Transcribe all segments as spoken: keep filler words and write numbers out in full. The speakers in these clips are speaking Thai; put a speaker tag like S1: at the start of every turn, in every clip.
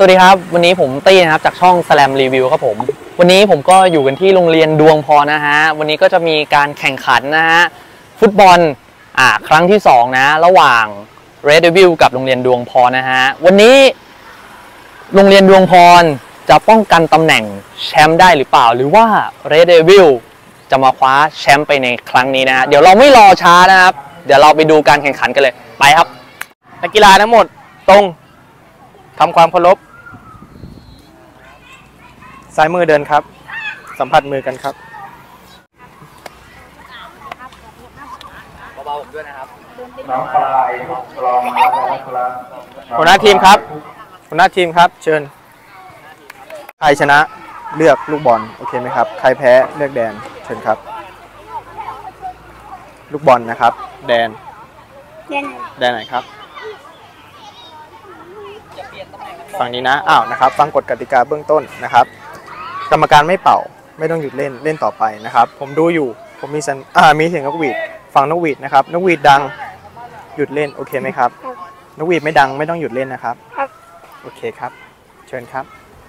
S1: วัสดีครับวันนี้ผมตี้นะครับจากช่อง Slam Review ครับผมวันนี้ผมก็อยู่กันที่โรงเรียนดวงพรนะฮะวันนี้ก็จะมีการแข่งขันนะฮะฟุตบอลอ่าครั้งที่สองนะระหว่าง Red Devil กับโรงเรียนดวงพรนะฮะวันนี้โรงเรียนดวงพรจะป้องกันตำแหน่งแชมป์ได้หรือเปล่าหรือว่า Red Devil จะมาคว้าแชมป์ไปในครั้งนี้นะฮะเดี๋ยวเราไม่รอช้านะครับเดี๋ยวเราไปดูการแข่งขันกันเลยไปครับนักกีฬาทั้งหมดตรงทำความเคารพซ้ายมือเดินครับสัมผัสมือกันครับเบาๆด้วยนะครับน้องปลายลองมาแล้วครับหัวหน้าทีมครับหัวหน้าทีมครับเชิญใครชนะเลือกลูกบอลโอเคไหมครับใครแพ้เลือกแดนเชิญครับลูกบอลนะครับแดนแดนไหนครับฝั่งนี้นะอ้าวนะครับฟังกฎกติกาเบื้องต้นนะครับกรรมการไม่เป่าไม่ต้องหยุดเล่นเล่นต่อไปนะครับผมดูอยู่ผมมีสัญอ่ามีเสียงนกหวีดฟังนกหวีดนะครับนกหวีดดังหยุดเล่นโอเคไหมครับนกหวีดไม่ดังไม่ต้องหยุดเล่นนะครับโอเคครับเชิญครับ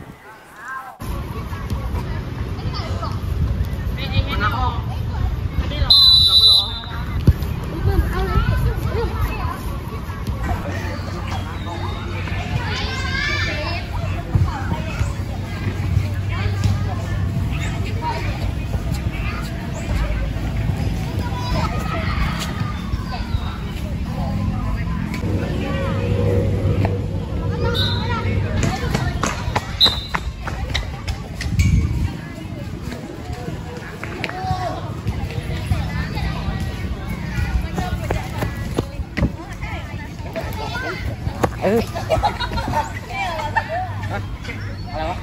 S1: เอออะไรวะ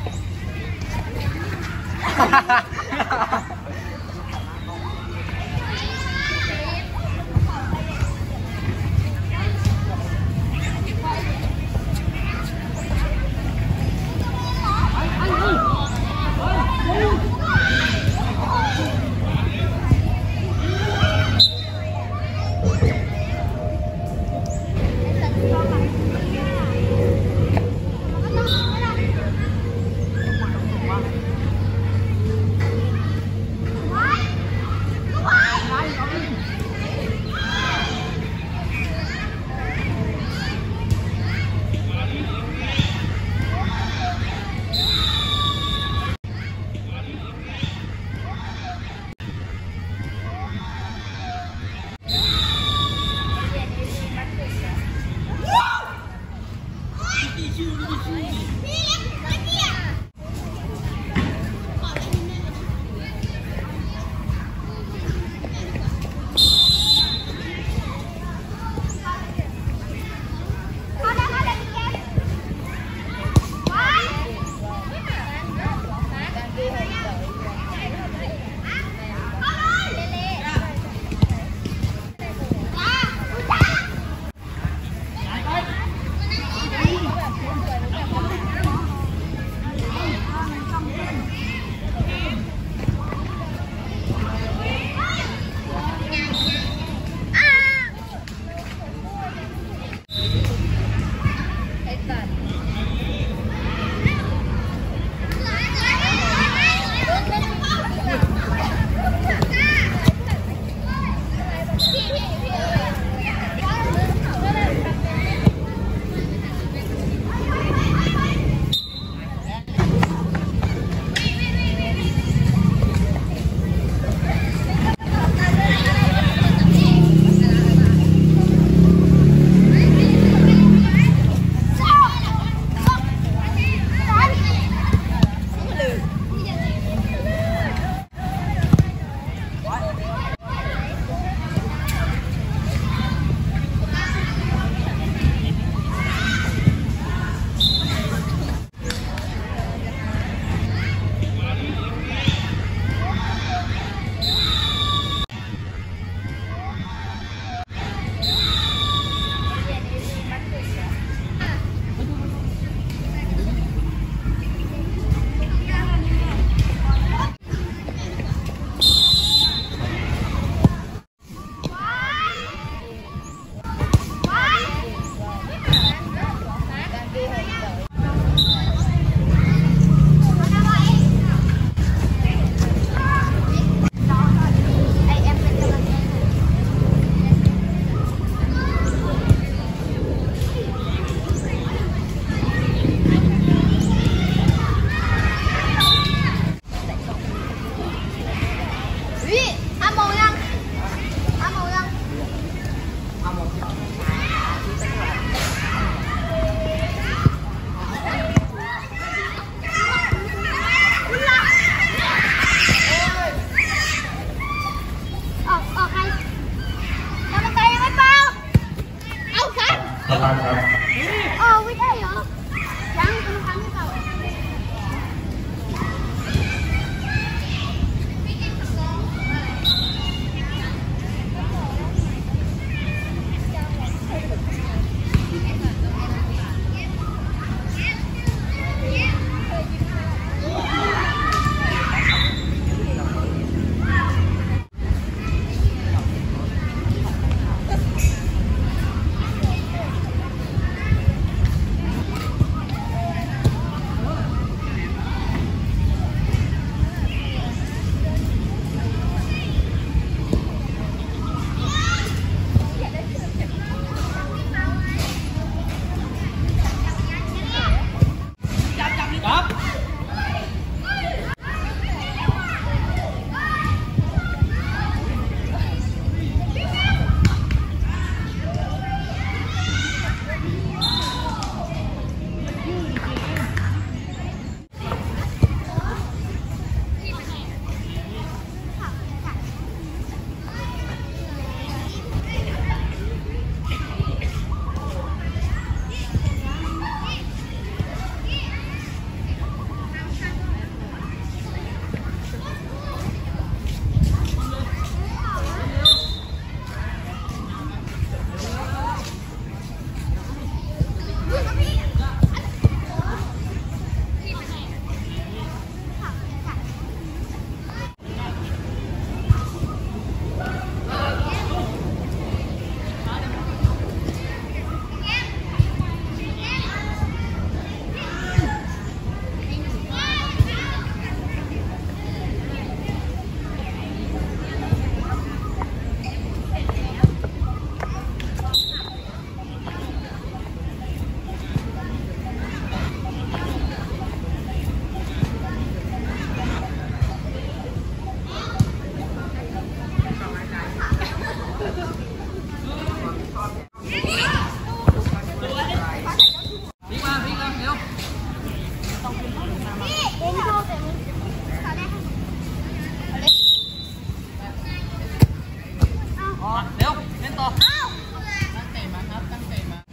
S1: เร็วเล่นต่อตั้งเตะมาครับตั้งเตะมา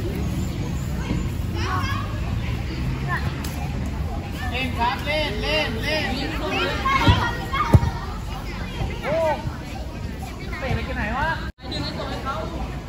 S1: เล่นครับเล่นเล่นเล่นโอ้เตะไปที่ไหนวะดึงให้ตัวให้เขา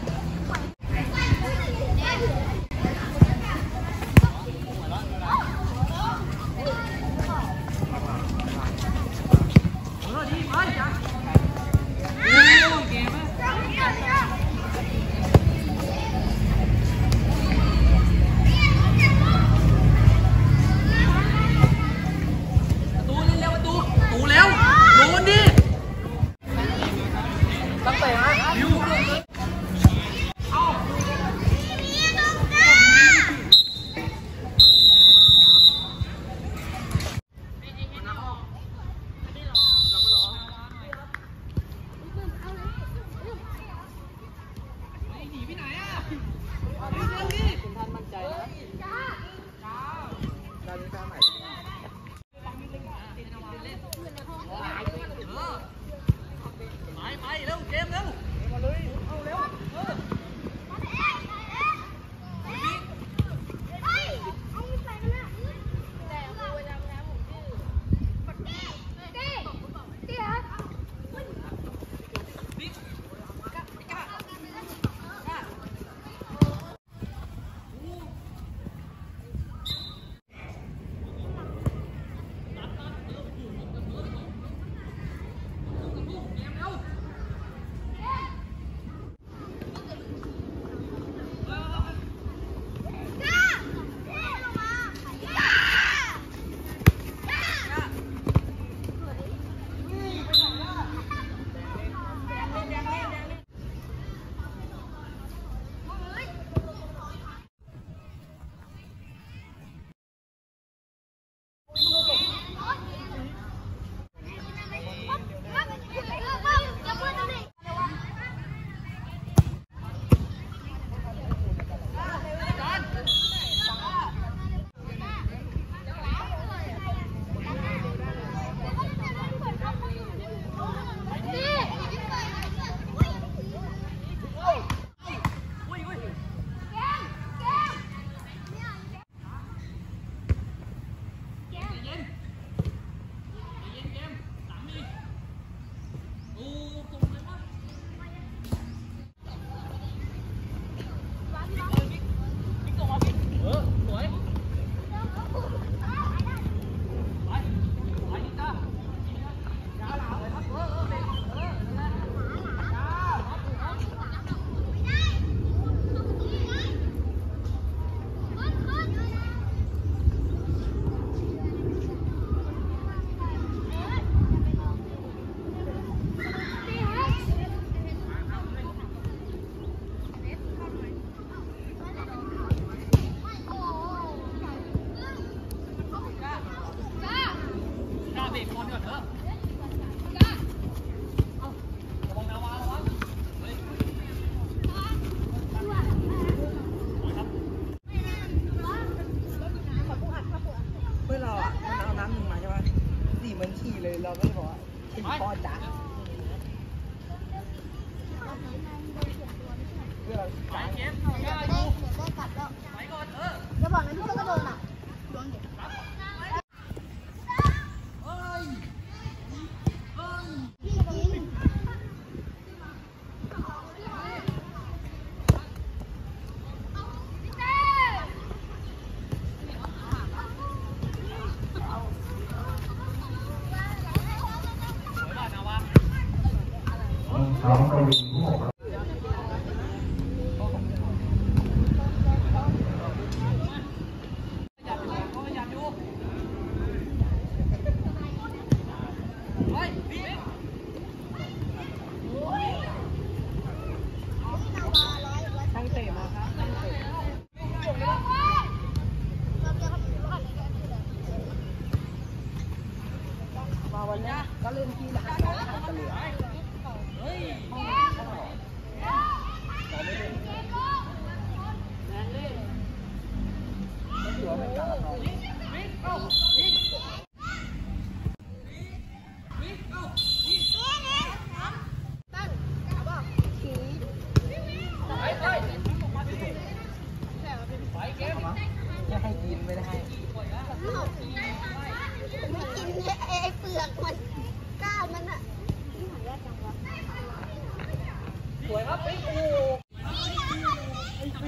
S2: เราก็บอกว่าเป็นพ่อจ๋าเพื่อจ่ายเกมได้ได้กลับแล้วไปก่อนเออจะบอกนะพี่ก็โดนอ่ะโดนเด็ก
S3: น้องกวินผู้ปกครอง
S2: ตั้งเตะมาครับตั้งเตะมาวันนี้ก็เล่นที่หลังเราทำกันเหลือเฮ้ยเราไม่เล่นแรงเล่นก็ถือว่าเป็นการเรา
S1: ไม่ได้
S2: ไม่กินไอ้เปลือกมันก้านมันอะหายากจังวะ
S1: สวยครับโอ้โหไอ้ฟี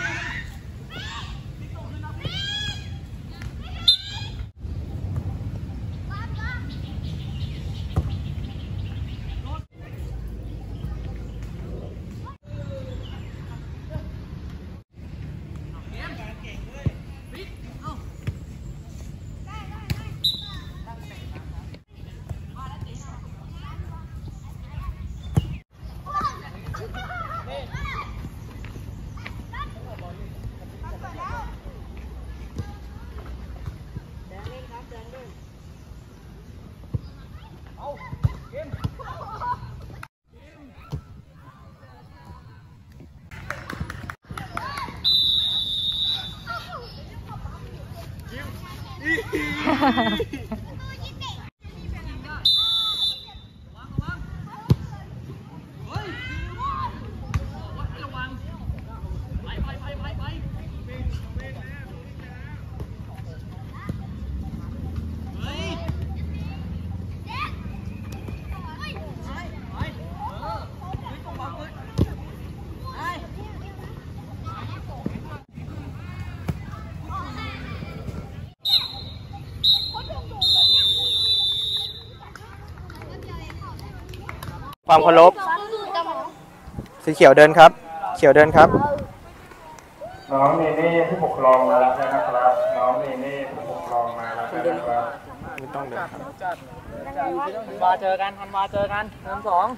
S4: ความเคารพสีเขียวเดินครับเขียวเดินครับ
S3: น้องเนเน่ผู้ปกครองมาแล้วนะครับน้องเนเน่ผู้ปกครองมาแล้วนะครับ
S4: ไม่ต้องเดินครับ
S1: ธันวาเจอกันธันวาเจอกันเทอมสอง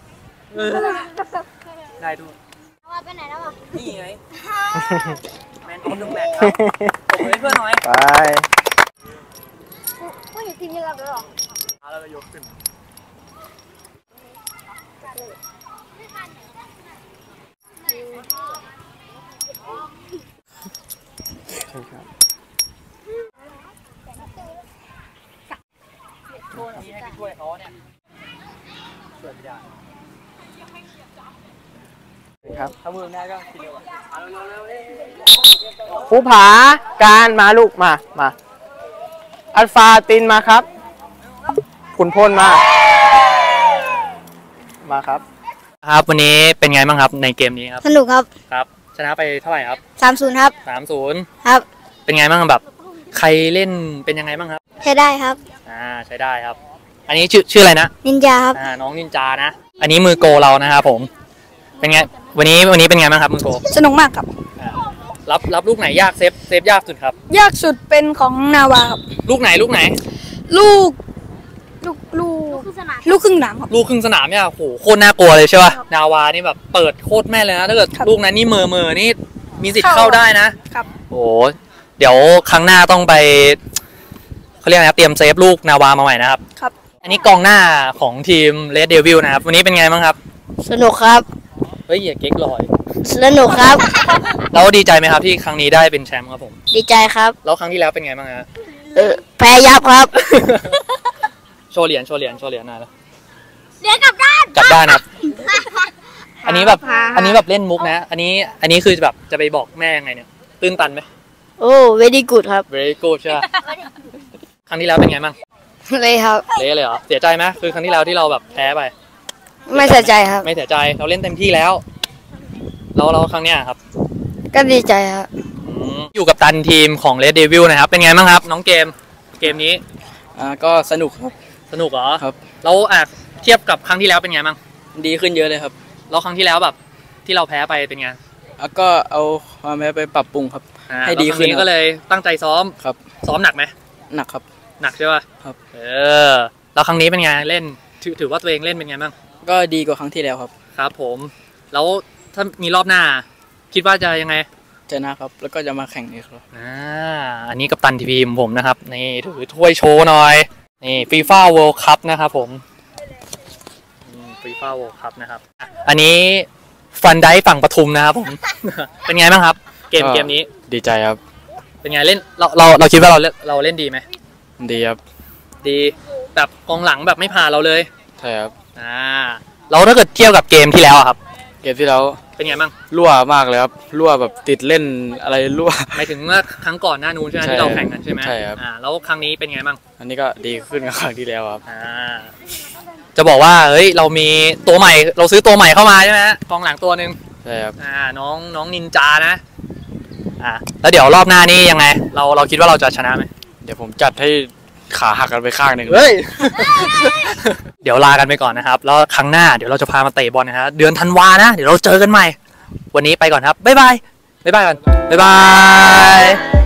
S1: ได้ดู
S2: ว่าไปไหนแล้วอ่ะ
S1: นี่ไงแมนออฟเดอะแมตช์ครับผมให้เพื่อนหน่อย
S4: ไป
S2: ผู้หญิงทีมนี้รับแล้วหรอ
S1: แล้วก็ยกขึ้น
S4: ใช่ครับ
S1: ช่วยนี้ให้ไปช่วยเขาเนี่ยช่วยไม่ได้
S4: ครับ
S1: ถ้ามือได้ก็ทีเดียวเอาเร็วๆเร็ว
S4: ภูผาการมาลูกมามาอัลฟาตินมาครับขุนพลมามาครับ
S1: ครับวันนี้เป็นไงบ้างครับในเกมนี้ครับ
S2: สนุกครับ
S1: ครับชนะไปเท่าไหร่ครับ
S2: สามศูนย์ครับ
S1: สามศูนย์
S2: ครับ
S1: เป็นไงบ้างแบบใครเล่นเป็นยังไงบ้างครับ
S2: ใช้ได้ครับ
S1: อ่าใช้ได้ครับ อันนี้ชื่อชื่ออะไรนะ
S2: นินจาครับ
S1: อ่าน้องนินจานะ อันนี้มือโกเรานะครับผมเป็นไงวันนี้วันนี้เป็นไงบ้างครับมือโก
S5: สนุกมากครับ
S1: อ่ารับรับลูกไหนยากเซฟเซฟยากสุดครับ
S5: ยากสุดเป็นของนาวาครับ
S1: ลูกไหนลูกไหน
S5: ลูก ลูก ลูก
S2: คือสนาม
S5: ลูกครึ่งหนังครับ
S1: ลูกครึ่งสนามเนี่ยโหโคตรน่ากลัวเลยใช่ป่ะนาวานี่แบบเปิดโคตรแม่นเลยนะถ้าเกิด
S5: ครับ
S1: ลูกนั้นนี่เมอเมอนี่มีสิทธิ์
S5: เข้า
S1: เข้าได้นะครับ โอ้เดี๋ยวครั้งหน้าต้องไปเขาเรียกอะไรนะเตรียมเซฟลูกนาวามาใหม่นะครับ
S5: ครับ
S1: อันนี้กองหน้าของทีม Red Devil นะครับวันนี้เป็นไงบ้างครับ
S2: สนุกครับ
S1: เฮ้ยอย่าเก๊กลอย
S2: สนุกครับ
S1: แล้วดีใจไหมครับที่ครั้งนี้ได้เป็นแชมป์ครับผม
S2: ดีใจครับ
S1: แล้วครั้งที่แล้วเป็นไงบ้างฮะ
S2: เออแพ้ยับครับ
S1: โชว์เหรียญโชว์เหรียญโชว์เหรียญหน่อยแล้ว
S2: เดี๋ยวกลับด้าน
S1: กลับด้านครับ อันนี้แบบอันนี้แบบเล่นมุกนะ อันนี้อันนี้คือแบบจะไปบอกแม่ยังไงเนี่ยตื้นตันไหม
S2: โอ้เวดีกูดครับ
S1: very good ใช่ไหมครั้งที่แล้วเป็นไงบ้าง
S2: เลยครับ
S1: เละเลยเหรอเสียใจไหมคือครั้งที่แล้วที่เราแบบแพ้ไป
S2: ไม่เสียใจครับ
S1: ไม่เสียใจเราเล่นเต็มที่แล้วเราเราครั้งเนี้ยครับ
S2: ก็ดีใจครับ
S1: อืมอยู่กับตันทีมของ Red Devil นะครับเป็นไงบ้างครับ น้องเกมเกมนี้
S4: อ่าก็สนุกครับ
S1: สนุกเหรอ
S4: ครับ
S1: แล้วอ่ะเทียบกับครั้งที่แล้วเป็นไงบ้าง
S4: ดีขึ้นเยอะเลยครับ
S1: แล้วครั้งที่แล้วแบบที่เราแพ้ไปเป็นไง
S4: แล้วก็เอาความแพ้ไปปรับปรุงครับ
S1: อ่า
S4: ให้ดีขึ้น
S1: แล้วครั้งนี้ก็เลยตั้งใจซ้อม
S4: ครับ
S1: ซ้อมหนักไหม
S4: หนักครับ
S1: หนักใช่ป่ะ
S4: ครับ
S1: เออแล้วครั้งนี้เป็นไงเล่นถือถือว่าตัวเองเล่นเป็นไงบ้าง
S4: ก็ดีกว่าครั้งที่แล้วครับ
S1: ครับผมแล้วถ้ามีรอบหน้า คิดว่าจะยังไง
S4: ชนะครับ แล้วก็จะมาแข่งอีกครับ
S1: อ่าอันนี้กัปตันทีมผมนะครับนี่ถือถ้วยโชว์หน่อยนี่ฟีฟ่าเวิลด์คัพนะครับผมฟีฟ่าเวิลด์คัพนะครับอ่ะอันนี้ฟันไดฝั่งปทุมนะครับผม เป็นไงบ้างครับ เกม
S4: ก็
S1: เกมนี้
S4: ดีใจครับ
S1: เป็นไงเล่นเราเราเราคิดว่าเราเล่นเราเล่นดีไหม
S4: ดีครับ
S1: ดีแบบกองหลังแบบไม่ผ่านเราเลย
S4: ใช่ครับ
S1: อ่าเราถ้าเกิดเทียบกับเกมที่แล้วอะครับ
S6: เกมที่แล้ว
S1: เป็นไงบ้าง
S6: รั่วมากเลยครับรั่วแบบติดเล่นอะไรรั่ว
S1: หมายถึงเมื่อครั้งก่อนหน้านู้นใช่ไหม
S6: ใช่
S1: ที่เราแข่งกันใช่ไหม
S6: ใช่ครับ
S1: อ่าแล้วครั้งนี้เป็นไงบ้าง
S6: อันนี้ก็ดีขึ้นกว่าครั้งที่แล้วครับ
S1: อ่าจะบอกว่าเฮ้ยเรามีตัวใหม่เราซื้อตัวใหม่เข้ามาใช่ไหมฮะกองหลังตัวหนึ่ง
S6: ใช่ครับ
S1: อ่าน้องน้องนินจานะอ่าแล้วเดี๋ยวรอบหน้านี่ยังไง เราเราคิดว่าเราจะชนะไหม
S6: เดี๋ยวผมจัดให้ขาหักกันไปข้างหนึ่ง
S1: เฮ้ย เดี๋ยวลากันไปก่อนนะครับ แล้วครั้งหน้าเดี๋ยวเราจะพามาเตะบอลนะฮะเดือนธันวานะ เดี๋ยวเราเจอกันใหม่ วันนี้ไปก่อนครับ บ๊ายบาย บ๊ายบายกันบ๊ายบาย